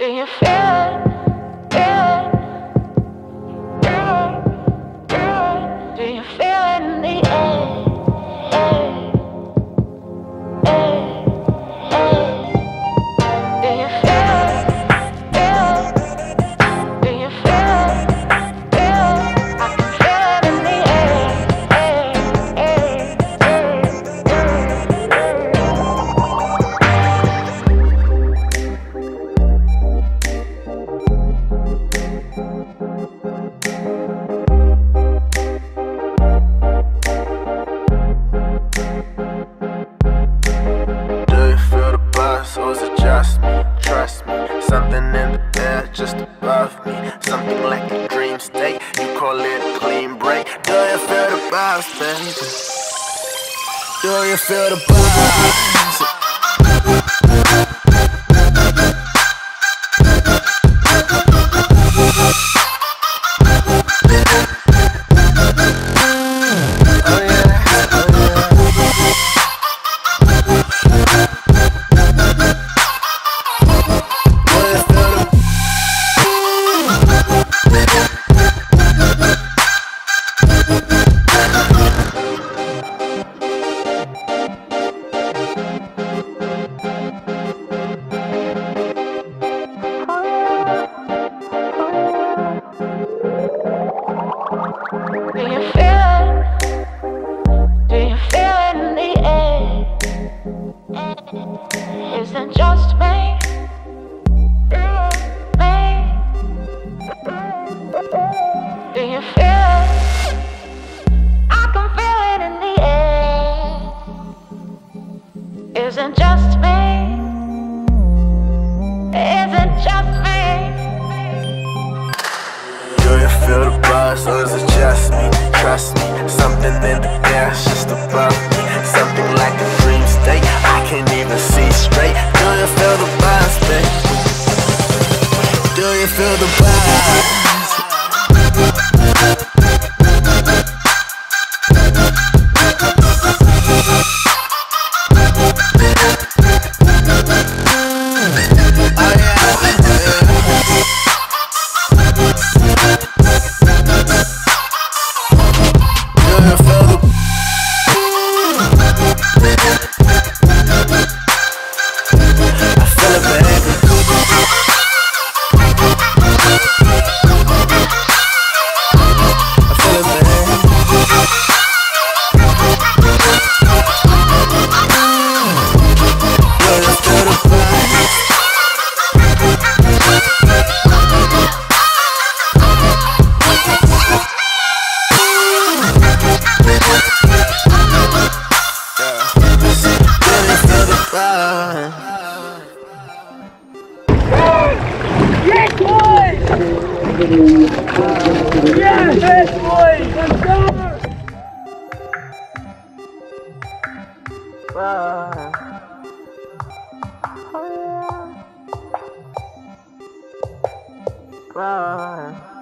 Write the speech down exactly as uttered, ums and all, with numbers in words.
you feel it? Feel it? Feel it? Feel it? Do you feel it in the air? Air, air, air. Do you feel it? Feel it? Do you feel it? Feel it? I can feel it in the air. Air, air, air, air, air. Or is it just me? Trust me, something in the air just above me. Something like a dream state, you call it a clean break. Do you feel the vibes, baby? Do you feel the vibes? Do you feel it? Do you feel it in the air? Is it just me? Me? Do you feel it? I can feel it in the air. Is it just me? Is it just me? Do you feel the buzz, or is it just me? Trust me, something in the air just above me. Something like a dream state, I can't even see straight. Do you feel the buzz, babe? Do you feel the buzz? Yes, boys! Yes, boys! Let's go! Bye. Bye.